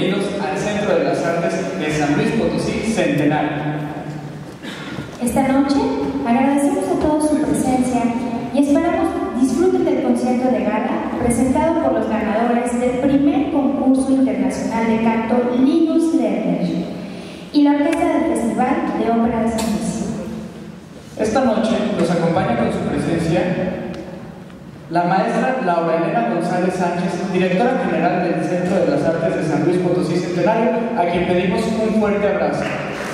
bienvenidos al Centro de las Artes de San Luis Potosí Centenario. Esta noche agradecemos a todos su presencia y esperamos disfruten del concierto de gala presentado por los ganadores del primer concurso internacional de canto Linus Lerner y la orquesta del Festival de Ópera de San Luis. Esta noche nos acompaña con su presencia la maestra Laura Elena González Sánchez, directora general del Centro de las Artes de San Luis Potosí Centenario, a quien pedimos un fuerte abrazo.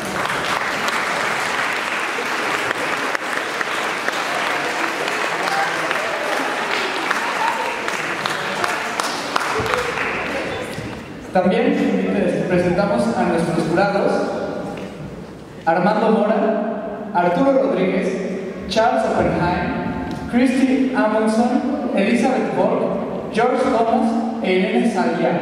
También presentamos a nuestros jurados: Armando Mora, Arturo Rodríguez, Charles Oppenheim, Christy Amundson, Elizabeth Borg, George Thomas e Irene Salguiar.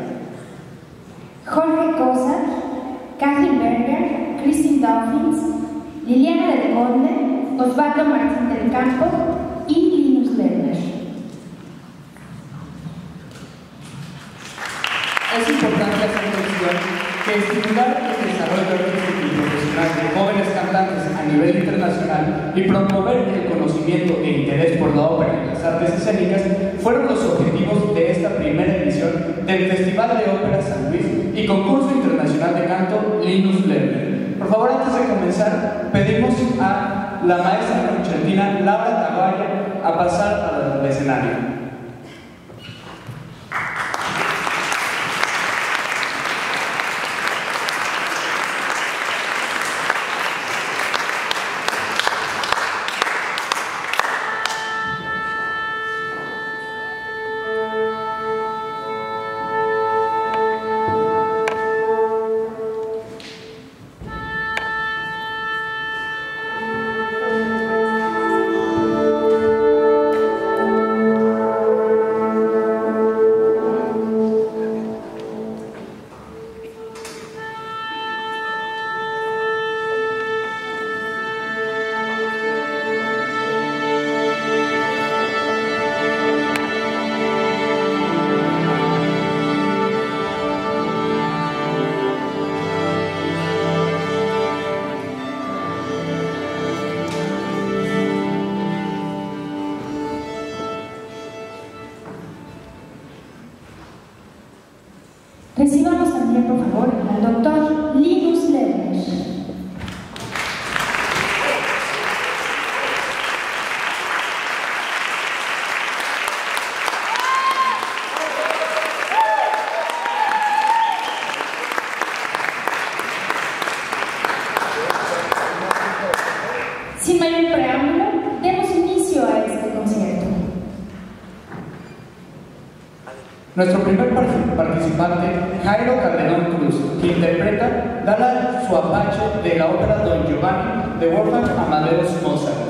Jorge Cosa, Kathleen Berger, Christine Dauphins, Liliana del Conde, Osvaldo Martín del Campo y Linus Lerner. Es importante hacer mención que estimular el desarrollo artístico y profesional de jóvenes cantantes a nivel internacional y promover el conocimiento e interés por la ópera y las artes escénicas fueron los objetivos de esta primera edición del Festival de Ópera San Luis y Concurso Internacional de Canto Linus Lerner. Por favor, antes de comenzar, pedimos a la maestra concertina Laura Taguaya a pasar al escenario. Recibamos también, por favor, al doctor Linus Lerner. Sin mayor preámbulo, demos inicio a este concierto. Nuestro primer participante, Jairo Calderón Cruz, que interpreta Dala su Apache de la ópera Don Giovanni de Wolfgang Amadeus Mozart.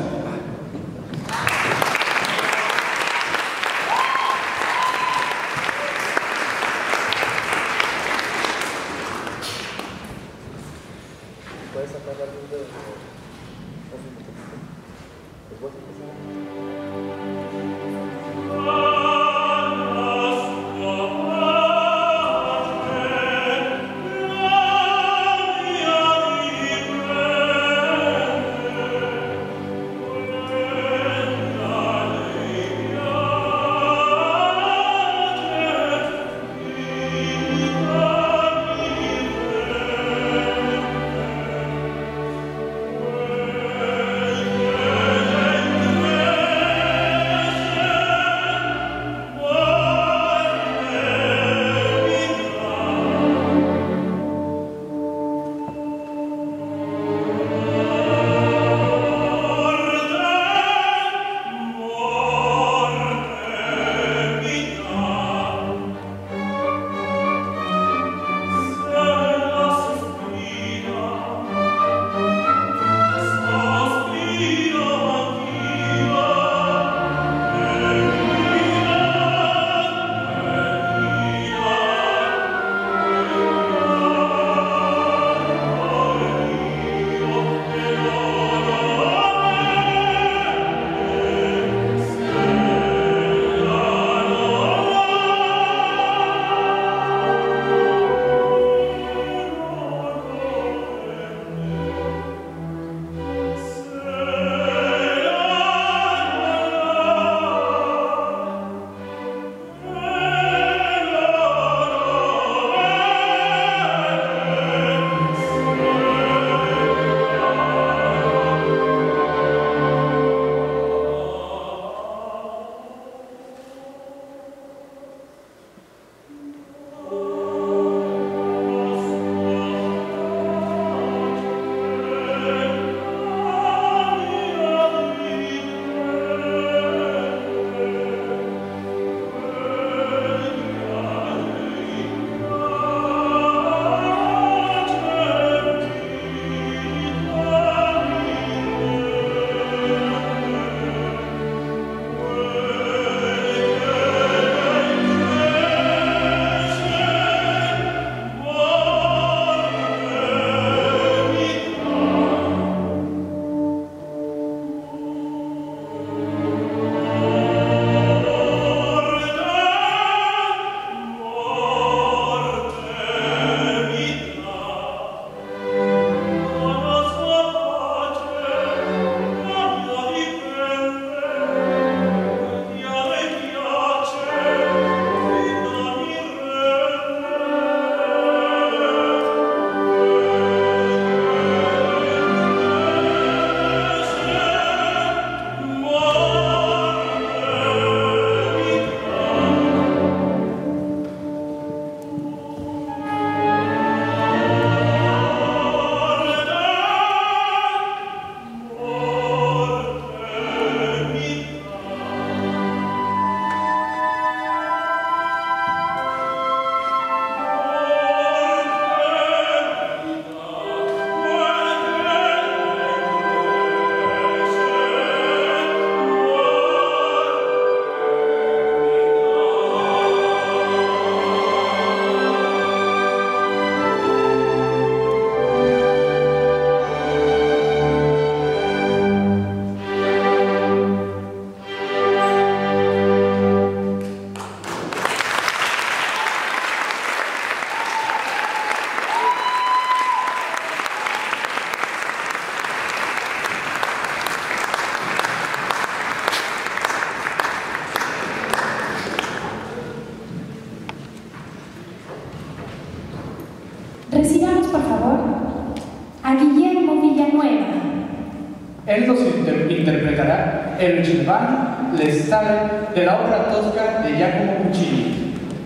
por favor, a Guillermo Villanueva. Él nos interpretará el Giovanni Lestat de la obra Tosca de Giacomo Puccini.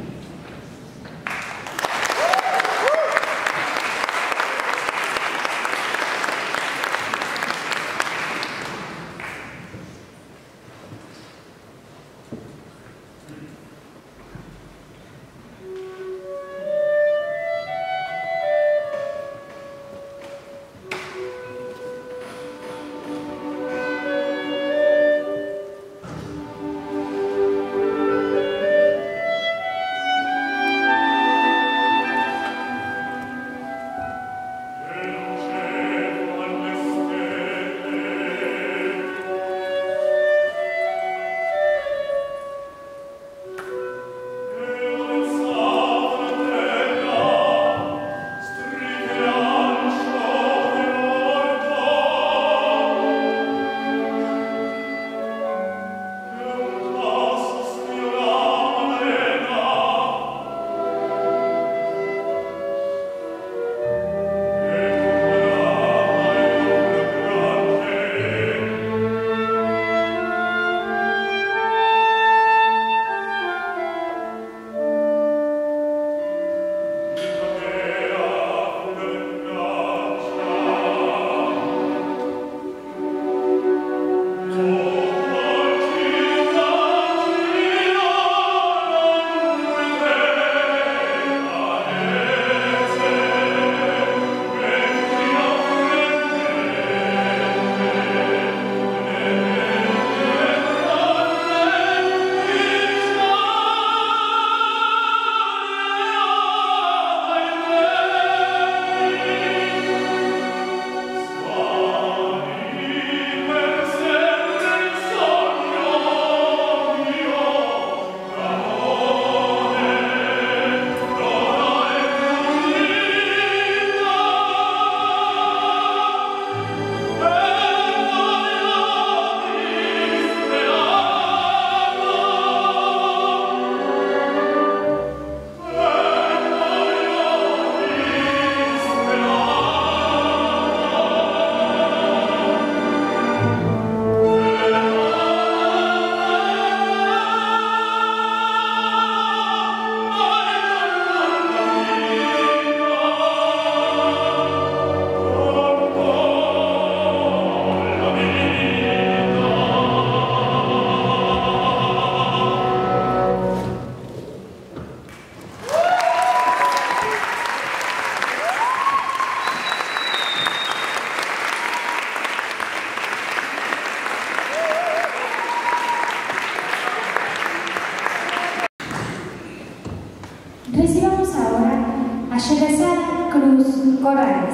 Recibamos ahora a Sherazad Cruz Corrales.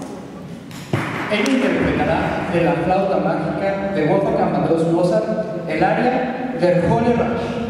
Ella interpretará de la flauta mágica de Wolfgang Amadeus Mozart el aria Der Holle Rausch.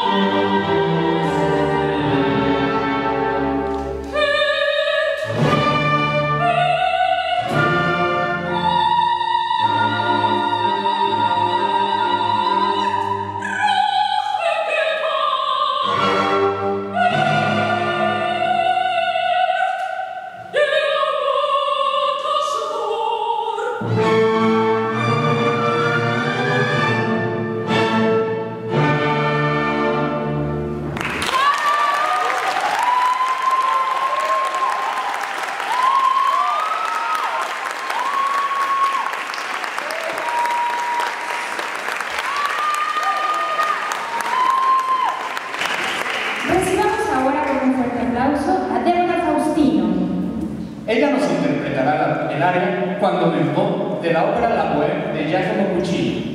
Ella nos interpretará el aria Cuando Mentó de la ópera La Bohème de Giacomo Puccini.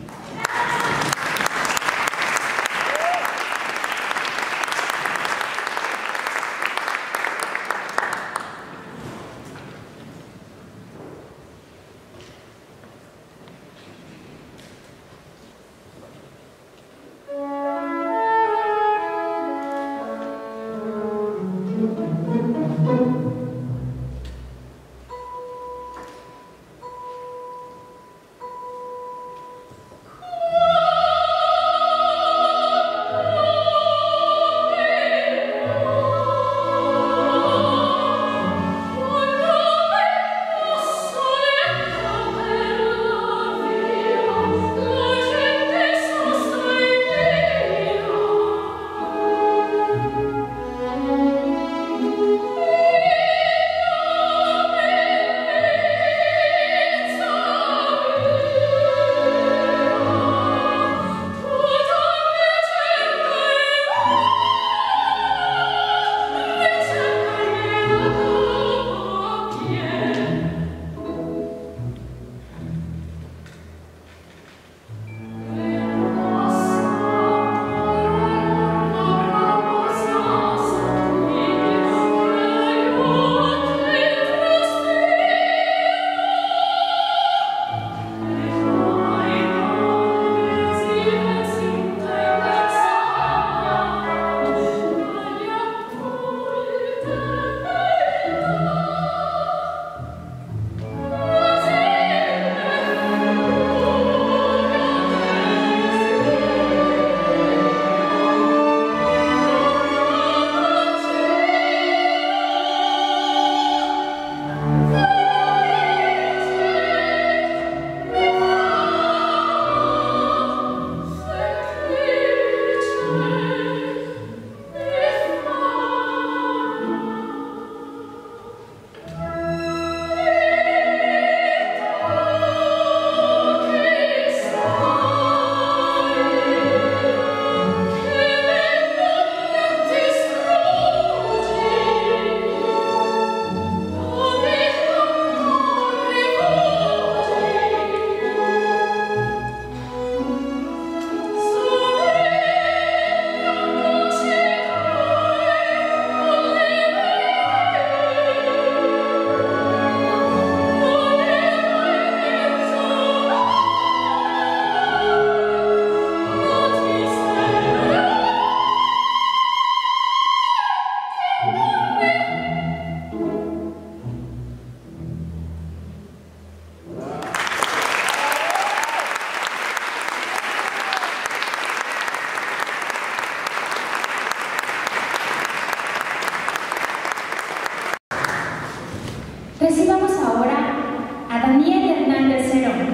Recibamos ahora a Daniel Hernández Cerón.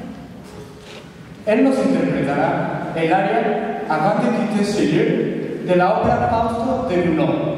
Él nos interpretará el aria Avant de quitter ce lieu de la ópera Fausto de Gounod.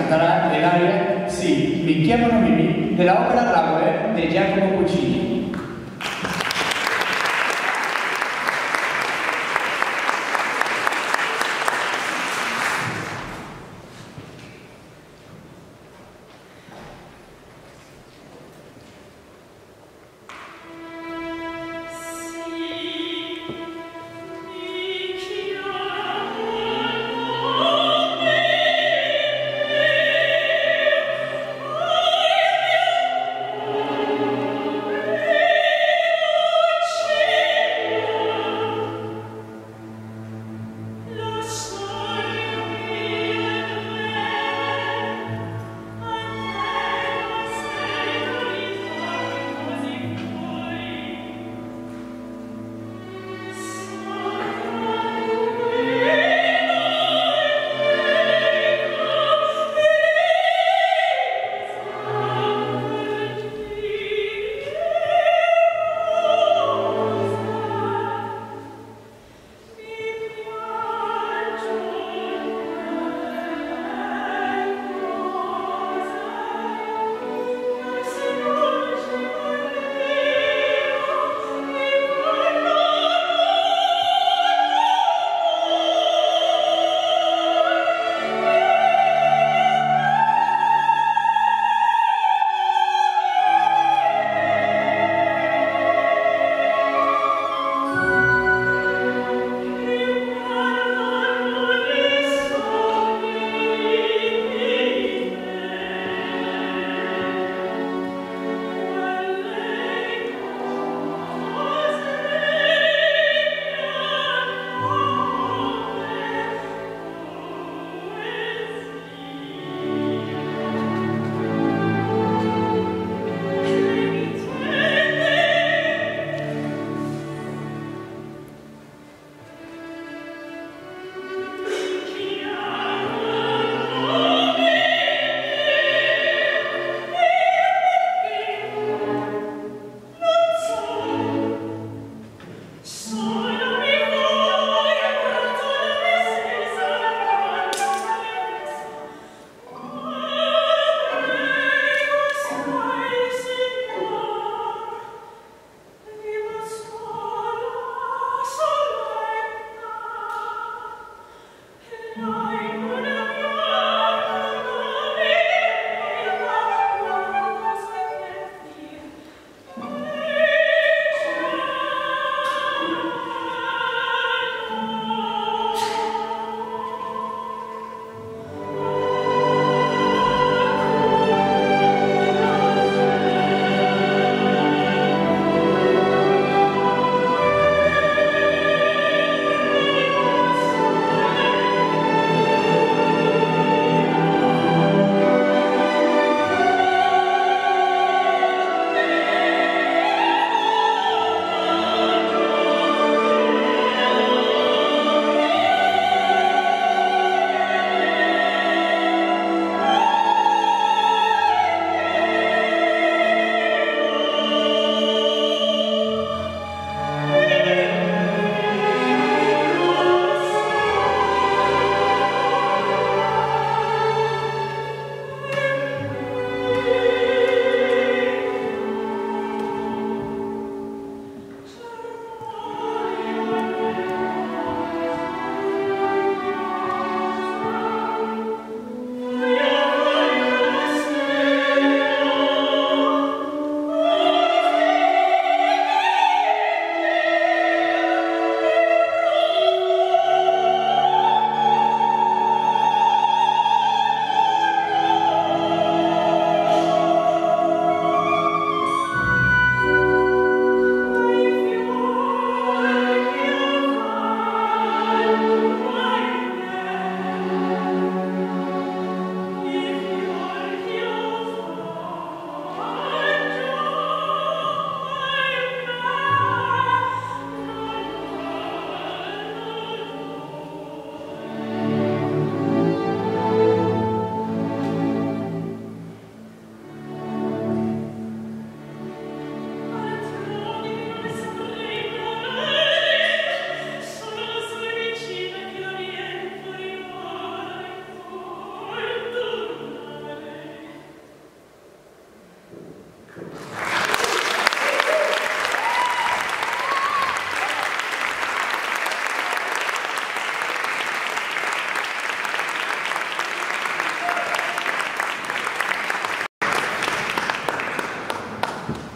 cantará el aria Sì, mi chiamano Mimì, de la ópera La de Giacomo Puccini.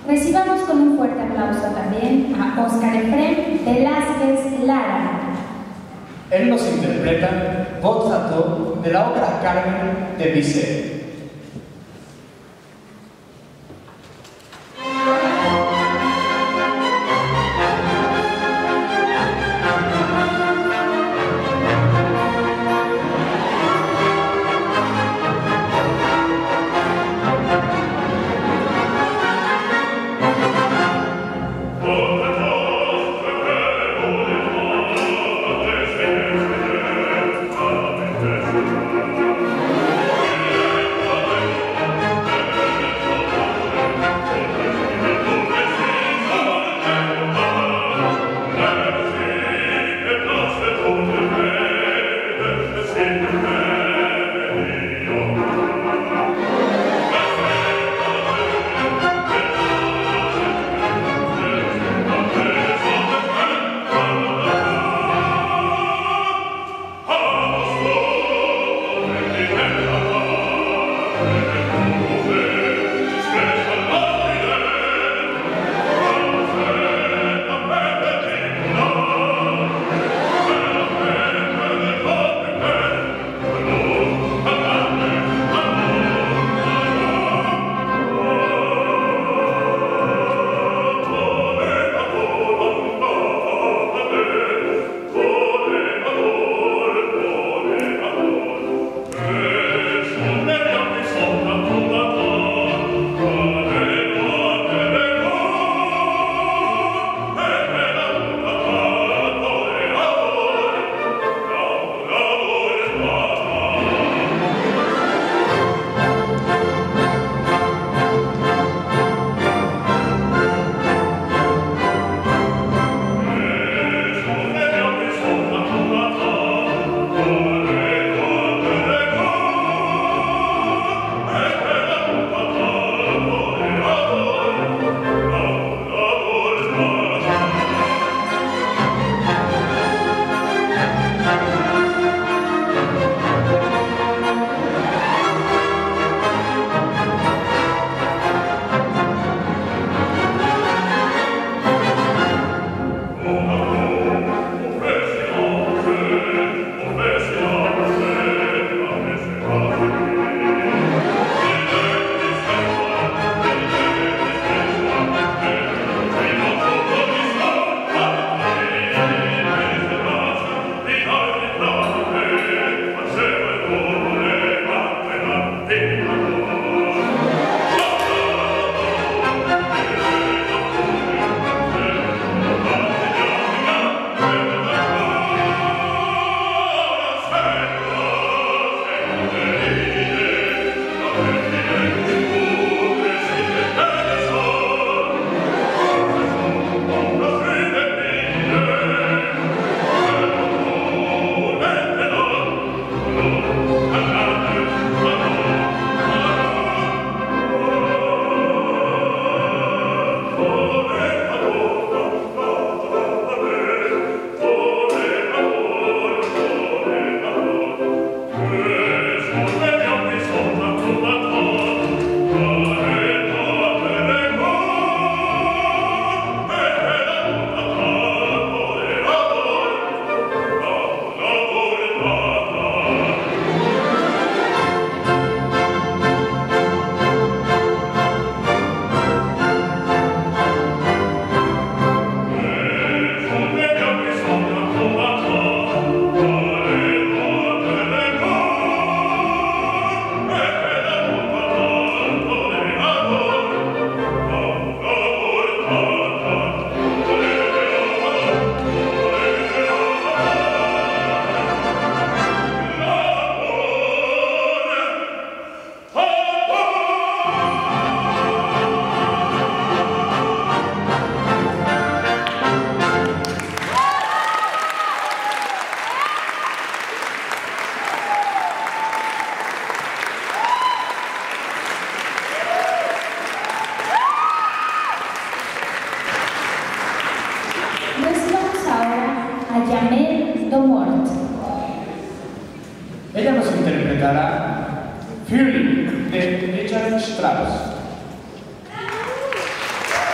Recibamos con un fuerte aplauso también a Óscar Efrén Velázquez Lara. Él nos interpreta Bozzato de la obra Carmen de Bizet. Ella nos interpretará Fury de Richard Strauss.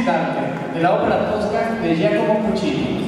Dante, de la ópera Tosca de Giacomo Puccini.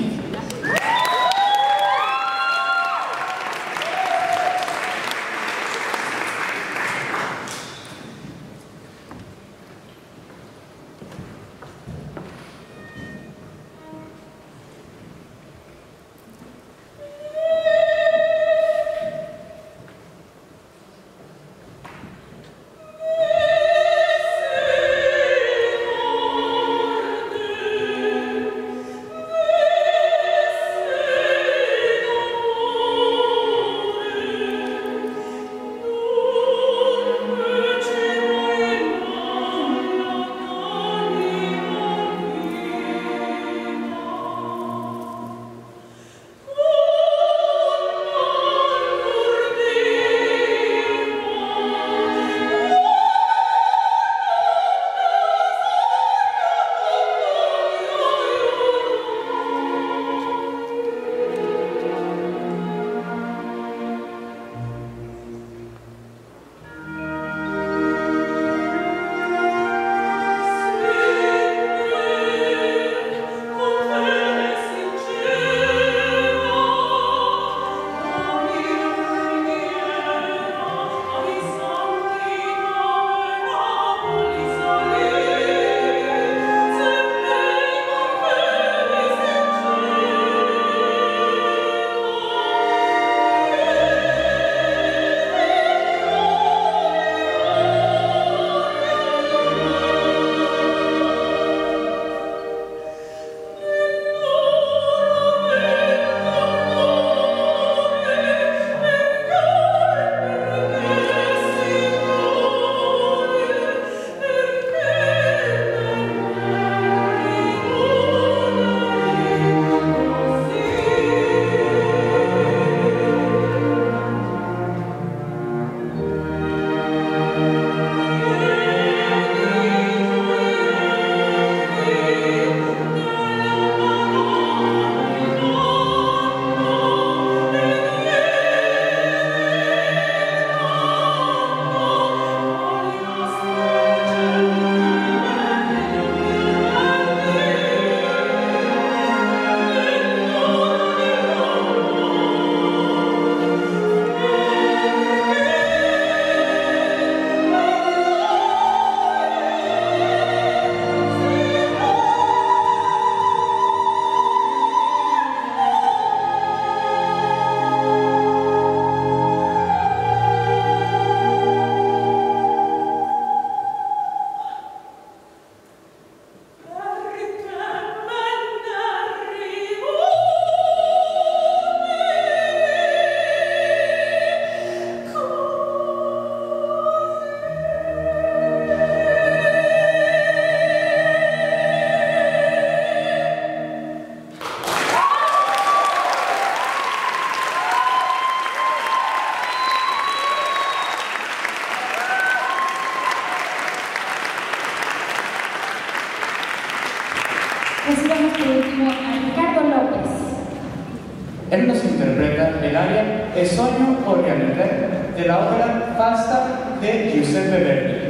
Recibamos por último a Ricardo López. Él nos interpreta el aria E sogno organica de la ópera Falstaff de Giuseppe Verdi.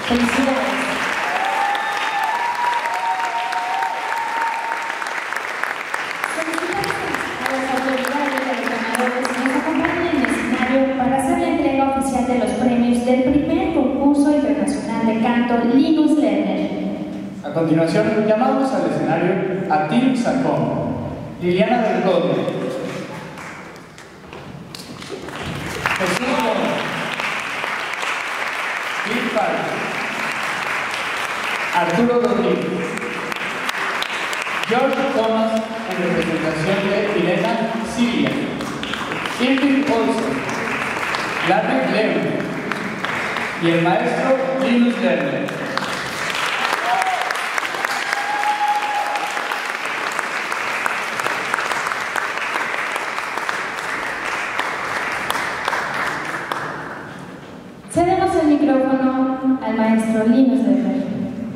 Felicidades. Solicitamos a las autoridades de los ganadores que nos acompañen en el escenario para hacer la entrega oficial de los premios del primer concurso internacional de canto Linus Lerner. A continuación, llamamos al escenario a Team Sacón, Liliana del Conde, Jesús Gómez, Bill Park, Arturo Rodríguez, George Thomas en representación de Elena Siria, Irving Olsen, Larry León y el maestro Linus Lerner. Cedemos el micrófono al maestro Linus Lerner.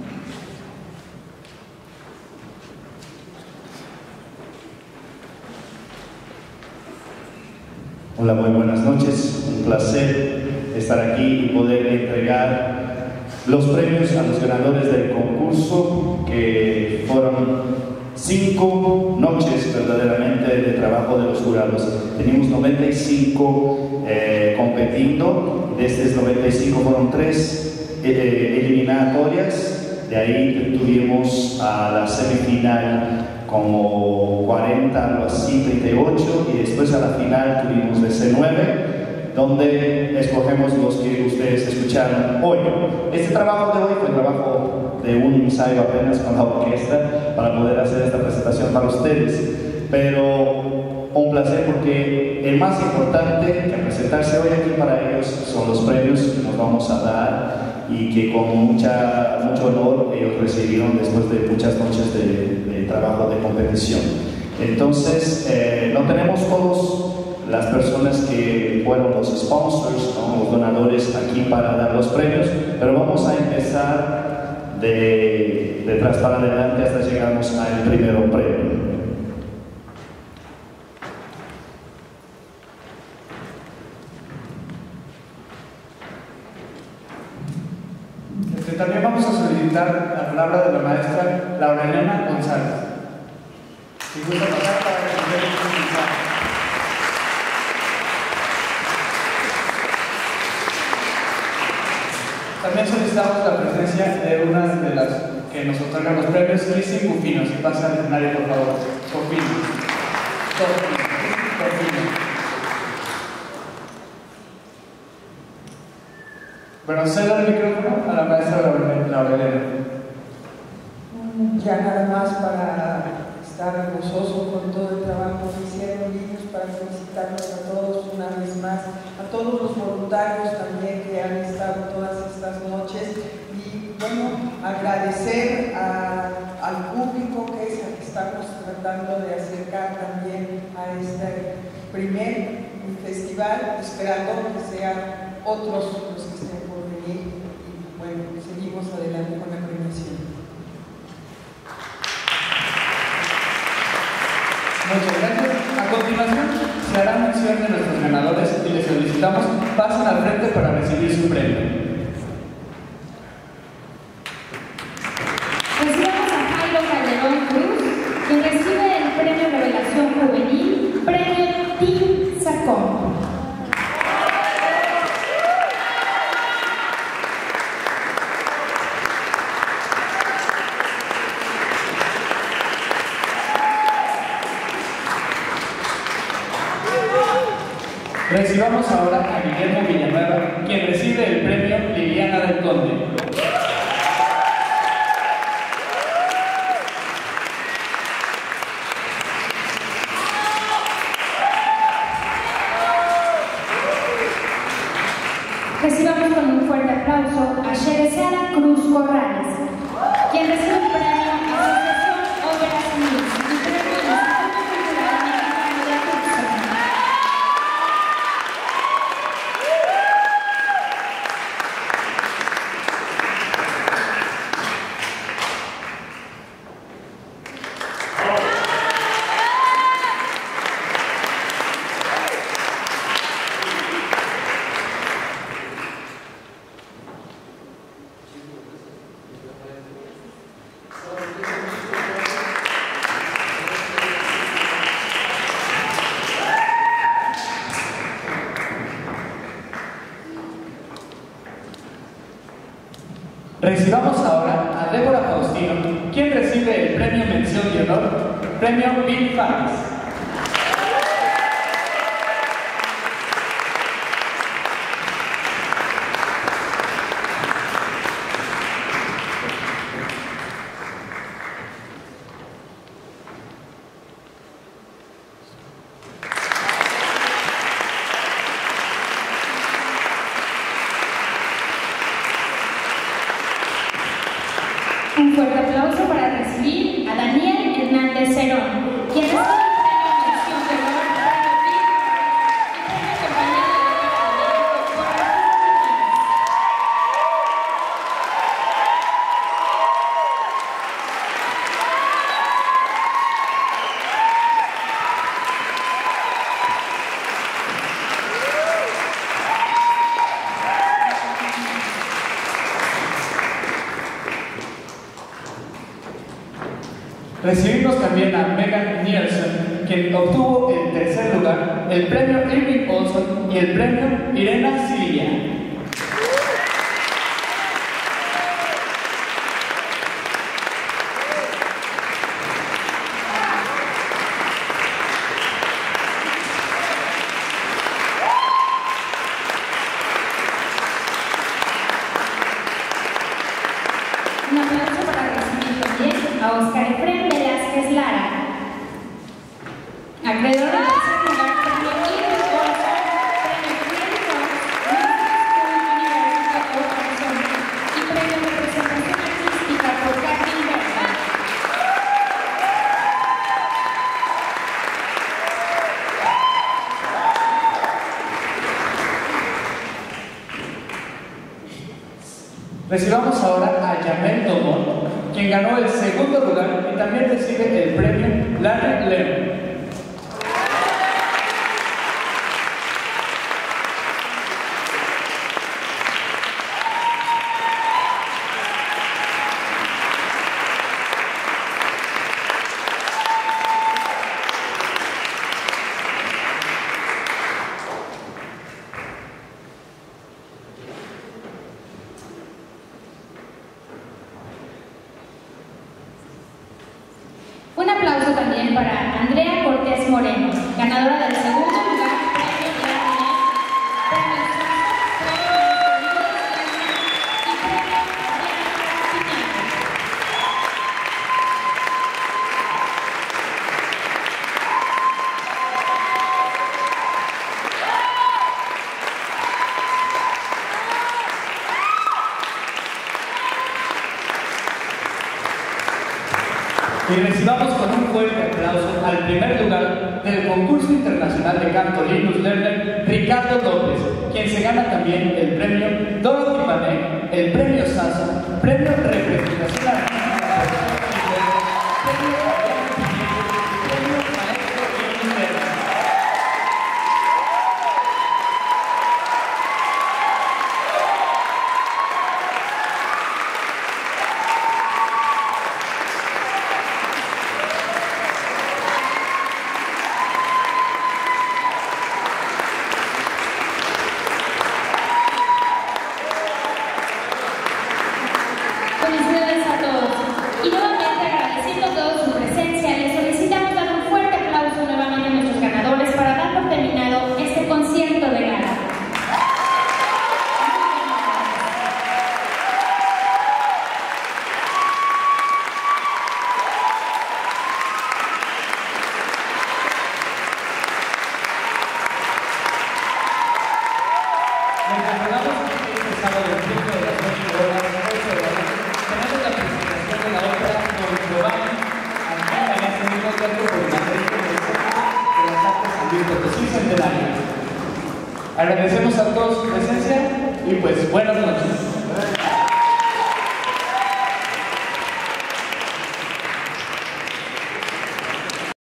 Hola, muy buenas noches. Un placer estar aquí y poder entregar los premios a los ganadores del concurso, que fueron 5 noches verdaderamente de trabajo de los jurados. Teníamos 95 competiendo. De estos 95 fueron 3 eliminatorias. De ahí tuvimos a la semifinal como 40, algo así, 38, y después a la final tuvimos de C9, donde escogemos los que ustedes escucharon hoy. Este trabajo de hoy fue el trabajo de un ensayo apenas con la orquesta para poder hacer esta presentación para ustedes, pero un placer porque el más importante que presentarse hoy aquí para ellos son los premios que nos vamos a dar y que con mucho honor ellos recibieron después de muchas noches de trabajo de competición. Entonces, no tenemos todos las personas que fueron los sponsors, ¿no?, los donadores aquí para dar los premios, pero vamos a empezar de atrás para adelante hasta llegamos al primer premio. También vamos a solicitar la palabra de la maestra Laura Elena González. Si gusta pasar para recibir el mensaje. También solicitamos la presencia de una de las que nos otorgan los premios, Lizzy Bufino. Si pasa al escenario, por favor. Bufino. Bueno, cedo el micrófono a la maestra Laura Elena. Ya nada más para estar gozoso con todo el trabajo que hicieron niños, para felicitarlos a todos una vez más, a todos los voluntarios también que han estado todas estas noches, y bueno, agradecer al público que es al que estamos tratando de acercar también a este primer festival, esperando que sean otros los que estén por venir, y bueno, seguimos adelante con la premiación. Muchas gracias. A continuación, se hará mención de nuestros ganadores y les solicitamos pasen al frente para recibir su premio. Recibamos a Jairo Calderón Cruz, quien recibe el premio Revelación Juvenil, premio Team Sacón. Recibamos ahora a Guillermo Villanueva, quien recibe el premio Liliana del Conde. Recibamos con un fuerte aplauso a Sheresara Cruz Corrales, quien recibe el premio Asociación Óperas Unidas y premio Instituto Cultural Mexicano de Tucson. Premio Bill Fares. Un fuerte aplauso para recibir a Daniel Hernández Cerón, quien es el premio mención de honor premio Bill Fares y premio compañero de México por Arturo Hernández. Recibimos también a Megan Nielsen, quien obtuvo el tercer lugar, el premio Irving Olson y el premio Irena Silvia. Un aplauso para recibir también a Oscar Efrén Velázquez Lara, acreedor del tercer lugar, premio Irving Olson, premio Creative Arts, Music School University of Arizona y premio Representación Artística por Kathleen Berger. Recibamos ahora a Yamel Domón, quien ganó el segundo lugar y también recibe el premio Larry Leon. Un aplauso también para Andrea Cortés Moreno, ganadora del segundo lugar, premio Grammy, premio Sasso, premio y premio Bianca Piñero. Y recibamos con un fuerte aplauso al primer lugar del concurso internacional de canto Linus Lerner, Ricardo López, quien se gana también el premio Dorothy Panek, el premio Sasso, premio Representación Artística, premio Fabián Piñero y premio Maestro Linus Lerner. Felicidades a todos. Y nuevamente agradeciendo a todos su presencia, les solicitamos dar un fuerte aplauso nuevamente a nuestros ganadores para dar por terminado este concierto de gala. Les recordamos que este sábado en punto de las 8 horas, 8 de la noche, tenemos la presentación de la ópera Don Giovanni, aquí en este mismo teatro por la Centro de las Artes San Luis Potosí Centenario. Agradecemos a todos su presencia y pues buenas noches.